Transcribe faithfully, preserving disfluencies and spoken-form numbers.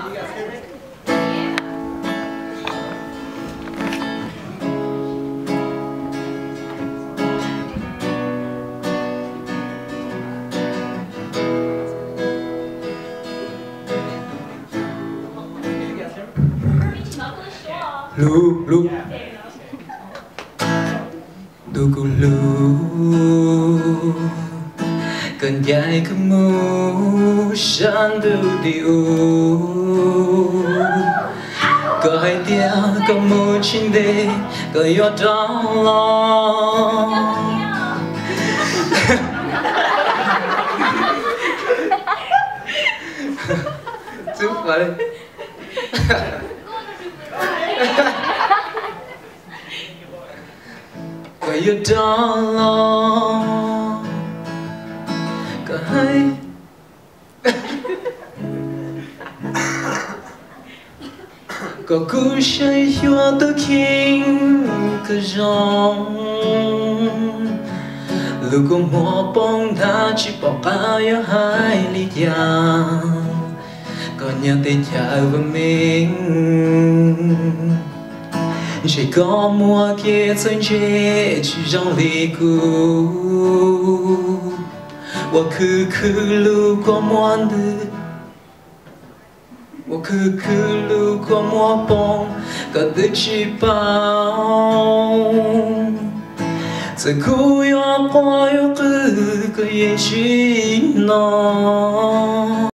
Lu lu Du cu lu Cơn dài cứ mù Sáng du đi u Có hai tia có mù trên đê Có yếu trong lòng Giúp vào đây Có yếu trong lòng Có hai Có cú say hoa tơ kinh Cơ rong Lúc có mùa bóng đá chỉ bỏ bao yếu hai lý giang Có nhớ tới cha và mình Chỉ có mùa kia chân chế chỉ trong lý cũ Và cứ cứ lưu có muôn tư Và cứ cứ lưu có mùa bóng Có tự chỉ bao Giờ cũ yếu bỏ yếu cứ cứ yên chỉ nó